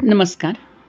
नमस्कार.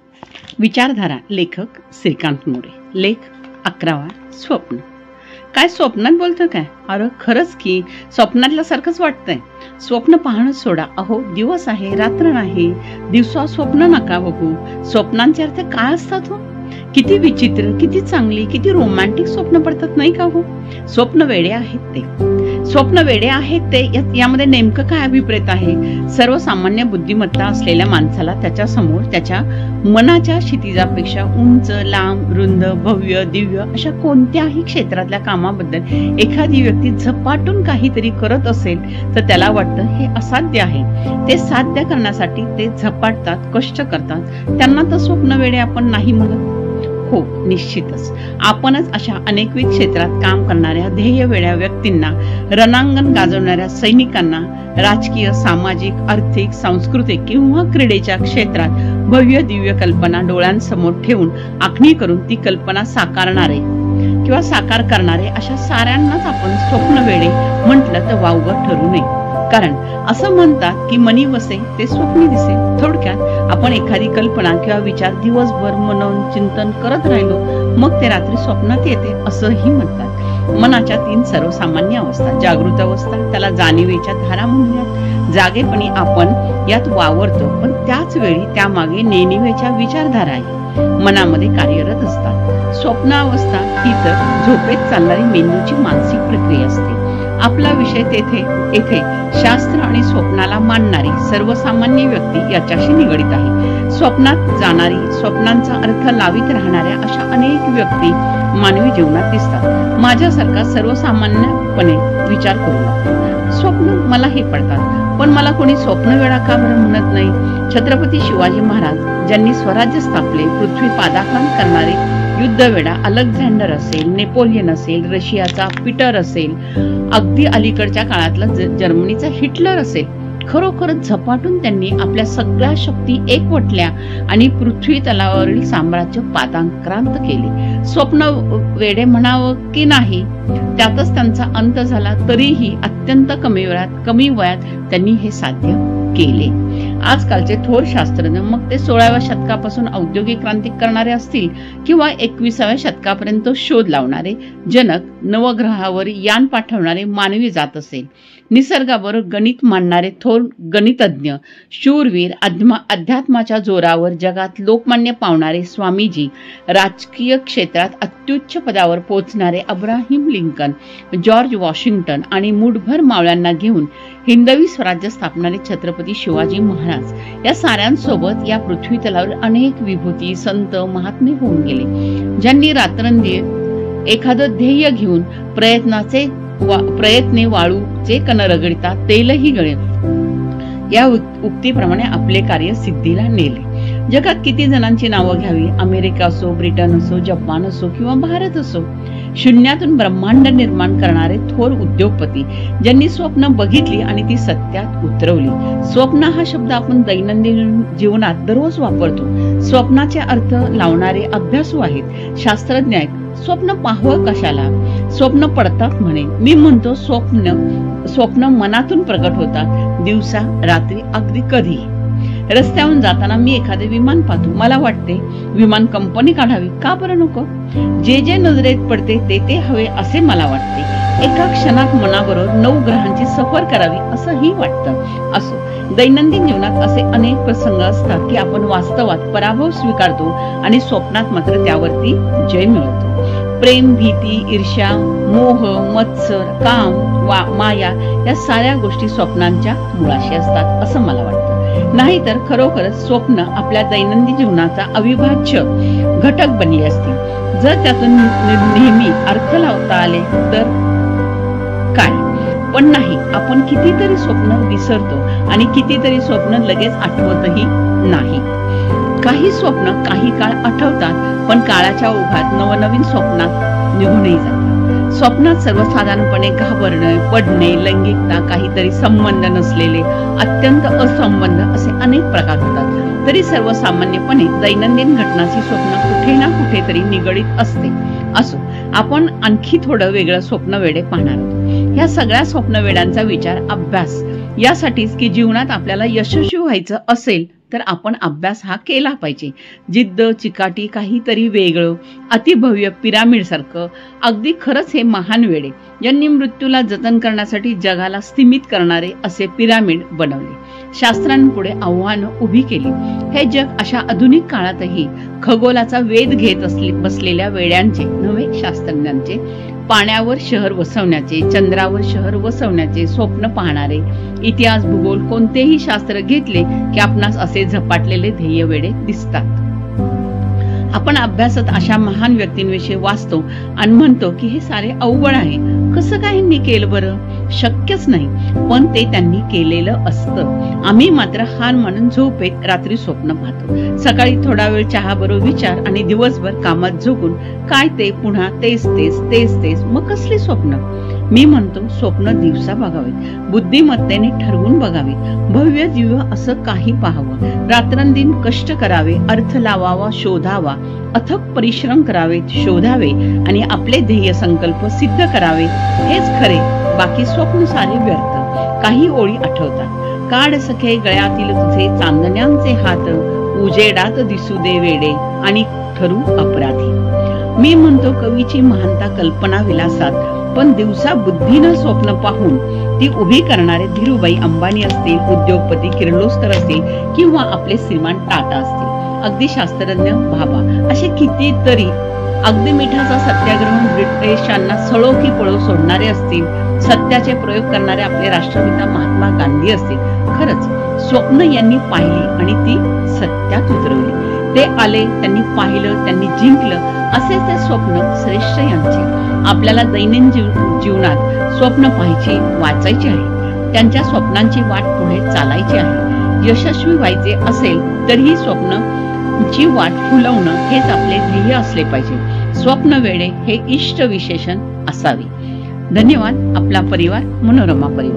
विचारधारा लेखक श्रीकांत मोरे. लेख 11वा. स्वप्न. काय स्वप्नात बोलतं काय? अरे खरंच की स्वप्नातल्यासारखंच वाटतंय. स्वप्न पाहणं सोडा. अहो दिवस आहे रात्र नाही. दिवसा स्वप्न नका बघू. स्वप्नांचे अर्थ काय असतात हो? किती विचित्र, किती चांगली, किती रोमॅन्टिक स्वप्न पडतात नाही का हो? स्वप्न वेडे आहेत ते. स्वप्न वेडे आहेत ते यामध्ये नेमकं काय अभिप्रेत आहे? सर्वसामान्य बुद्धिमत्ता असलेल्या माणसाला त्याच्या समोर त्याच्या मनाच्या क्षितिजापेक्षा उंच, लांब, रुंद, भव्य, दिव्य अशा कोणत्याही क्षेत्रातल्या कामाबद्दल एखादी व्यक्ती झपाटून काहीतरी करत असेल तर त्याला वाटतं हे असाध्य आहे. ते साध्य करण्यासाठी ते झपाटतात, कष्ट करतात. त्यांना तर स्वप्न वेडे आपण नाही म्हणत. हो, निश्चितच आपणच अशा अनेकविध क्षेत्रात काम करणाऱ्या ध्येय वेड्या व्यक्तींना, रणांगण गाजवणाऱ्या सैनिकांना, राजकीय, सामाजिक, आर्थिक, सांस्कृतिक किंवा क्रीडेच्या क्षेत्रात भव्य दिव्य कल्पना डोळ्यांसमोर ठेवून आखणी करून ती कल्पना साकारणारे किंवा साकार करणारे अशा साऱ्यांनाच आपण स्वप्न वेडे म्हटलं तर वावगं ठरू नये. कारण असं म्हणतात की मनी वसे ते स्वप्नी दिसे. थोडक्यात आपण एखादी कल्पना किंवा विचार दिवसभर मनन चिंतन करत राहिलो मग ते रात्री स्वप्नात येते असंही म्हणतात. मनाच्या 3 सर्वसामान्य अवस्था. जागृत अवस्था, त्याला जाणीवेच्या धारा म्हणूयात. जागेपणी आपण यात वावरतो पण त्याच वेळी त्यामागे नेणिवेच्या विचारधाराही मनामध्ये कार्यरत असतात. स्वप्नावस्था ही तर झोपेत चालणारी मेंदूची मानसिक प्रक्रिया असते. आपला विषय येथे शास्त्र आणि स्वप्नाला मानणारी सर्वसामान्य व्यक्ती याच्याशी निगडित आहे. स्वप्नात जाणारी, स्वप्नांचा अर्थ लावित राहणाऱ्या अशा अनेक व्यक्ती मानवी जीवनात दिसतात. माझ्यासारखा सर्वसामान्यपणे विचार करू लागतो. स्वप्न मला हे पडतात पण मला कोणी स्वप्न वेडा का बरं म्हणत नाही? छत्रपती शिवाजी महाराज ज्यांनी स्वराज्य स्थापले, पृथ्वी पादाक्रांत करणारे युद्धवेडा अलेक्झांडर असेल, नेपोलियन असेल, रशियाचा पीटर असेल, अगदी अलीकडच्या काळातला जर्मनीचा हिटलर असेल, खरोखरच झपाटून त्यांनी आपल्या सगळ्या शक्ती एकवटल्या आणि पृथ्वी तलावावरील साम्राज्य पादाक्रांत केले. स्वप्न वेडे म्हणावं की नाही त्यातच त्यांचा अंत झाला. तरीही अत्यंत कमी वयात त्यांनी हे साध्य केले. आजकालचे थोर शास्त्रज्ञ, मग ते 16व्या शतकापासून औद्योगिक क्रांती करणारे असतील किंवा 21व्या शतकापर्यंत शोध लावणारे, जनक, नवग्रहावर यान पाठवणारे मानवी जात असेल, निसर्गावर गणित मांडणारे थोर गणितज्ञ, शूरवीर, अध्यात्माच्या जोरावर जगात लोकमान्य पावणारे स्वामीजी, राजकीय क्षेत्रात अत्युच्च पदावर पोहोचणारे अब्राहिम लिंकन, जॉर्ज वॉशिंग्टन आणि मुठभर मावळ्यांना घेऊन हिंदवी स्वराज्य स्थापणारे छत्रपती शिवाजी महाराज या साऱ्यांसोबत या पृथ्वी तलावर अनेक विभूती, संत, महात्मे होऊन गेले, ज्यांनी रात्रंदिवस एखादं ध्येय घेऊन प्रयत्ने वाळूचे कण रगडता तेलही गळे या उक्तीप्रमाणे आपले कार्य सिद्धीला नेले. जगात किती जणांची नावं घ्यावी? अमेरिका असो, ब्रिटन असो, जपान असो किंवा भारत असो. शून्यातून ब्रह्मांड निर्माण करणारे थोर उद्योगपती ज्यांनी स्वप्न बघितली आणि ती सत्यात उतरवली. स्वप्न हा शब्द आपण दैनंदिन जीवनात दररोज वापरतो. स्वप्नाचे अर्थ लावणारे अभ्यासू आहेत, शास्त्रज्ञ आहेत. स्वप्न पाहावं कशाला? स्वप्न पडतात म्हणे. मी म्हणतो स्वप्न मनातून प्रकट होतात, दिवसा रात्री, अगदी कधी. रस्त्यावरून जाताना मी एखादे विमान पाहतो. मला वाटते विमान कंपनी काढावी, का बरं नको? जे नजरेत पडते ते हवे असे मला वाटते. एका क्षणात मनाबरोबर 9 ग्रहांची सफर करावी असंही वाटतं. असो, दैनंदिन जीवनात असे अनेक प्रसंग असतात की आपण वास्तवात पराभव स्वीकारतो आणि स्वप्नात मात्र त्यावरती जय मिळवतो. प्रेम, भीती, ईर्ष्या, मोह, मत्सर, काम, माया या साऱ्या गोष्टी स्वप्नांच्या मुळाशी असतात असं मला वाटतं. नाहीतर खरोखरच स्वप्न आपल्या दैनंदिन जीवनाचा अविभाज्य घटक बनले असतील. जर त्यातून नेहमी अर्थ लावता आले तर काय, पण नाही. आपण कितीतरी स्वप्न विसरतो आणि कितीतरी स्वप्न लगेच आठवतही नाही. काही स्वप्न काही काळ आठवतात पण काळाच्या ओघात नवनवीन स्वप्नात निघूनही जातात. स्वप्नात सर्वसाधारणपणे घाबरणे, पडणे, लैंगिकता, काहीतरी संबंध नसलेले, अत्यंत असंबंध असे अनेक प्रकार होतात. तरी सर्वसामान्यपणे दैनंदिन घटनांची स्वप्न कुठे ना कुठेतरी निगडीत असते. असो, आपण आणखी थोडं वेगळं स्वप्न वेडे पाहणार आहोत. या सगळ्या स्वप्न वेड्यांचा विचार, अभ्यास यासाठीच की जीवनात आपल्याला यशस्वी व्हायचं असेल तर आपण अभ्यास हा केला पाहिजे. जिद्द, चिकाटी, काहीतरी वेगळं, अतिभव्य पिरामिड सारखं. अगदी खरंच हे महान वेडे ज्यांनी मृत्यूला जतन करण्यासाठी जगाला स्थिमित करणारे असे पिरामिड बनवले, शास्त्रांपुढे आव्हानं उभी केली. हे जग अशा आधुनिक काळातही खगोलाचा वेध घेत बसलेल्या वेड्यांचे नव्हे, शास्त्रज्ञांचे पाण्यावर शहर वसवण्याचे, चंद्रावर शहर वसवण्याचे स्वप्न पाहणारे. इतिहास, भूगोल कोणतेही शास्त्र घेतले की आपणास असे झपाटलेले ध्येय वेडे दिसतात. आपण अभ्यासात अशा महान व्यक्तींविषयी वाचतो आणि म्हणतो की हे सारे अवघड आहे, कसं काय ह्यांनी केलं बरं? शक्यच नाही, पण ते त्यांनी केलेलं असतं. आम्ही मात्र हार मानून झोपेत रात्री स्वप्न पाहतो, सकाळी थोडा वेळ चहा बरोबर विचार आणि दिवसभर कामात झोकून काय ते पुन्हा तेच तेच तेच तेच. मग कसली स्वप्न? मी म्हणतो स्वप्न दिवसा बघावेत, बुद्धिमत्तेने ठरवून बघावे, भव्य दिव्य असं काही पाहावं, रात्रंदिन कष्ट करावे, अर्थ लावावा, शोधावा, अथक परिश्रम करावेत, शोधावे आणि आपले ध्येय संकल्प सिद्ध करावे. हेच खरे, बाकी स्वप्न सारे व्यर्थ. काही ओळी आठवतात. काढ सखे गळ्यातील तुझे चांदण्यांचे हात, उजेडात दिसू दे वेडे आणि ठरू अपराधी. मी म्हणतो कवीची महानता कल्पना विलासात, पण दिवसा बुद्धीनं स्वप्न पाहून ती उभी करणारे धीरूभाई अंबानी असतील, उद्योगपती किर्लोस्कर असतील किंवा आपले श्रीमान टाटा असतील, अगदी शास्त्रज्ञ भाभा, असे कितीतरी. अगदी मिठाचा सत्याग्रह ब्रिटिशांना सळो की पळो सोडणारे असतील, सत्याचे प्रयोग करणारे आपले राष्ट्रपिता महात्मा गांधी असतील. खरंच स्वप्न यांनी पाहिली आणि ती सत्यात उतरवली. ते आले, त्यांनी पाहिलं, त्यांनी जिंकलं. असे ते स्वप्न श्रेष्ठ यांचे. आपल्याला दैनंदिन जीवनात स्वप्न पाहायची, वाचायची आहे. त्यांच्या स्वप्नांची वाट पुढे चालायची आहे. यशस्वी व्हायचे असेल तर ही स्वप्नांची वाट फुलवणं हेच आपले ध्येय असले पाहिजे. स्वप्न वेडे हे इष्ट विशेषण असावे. धन्यवाद. आपला परिवार, मनोरमा परिवार.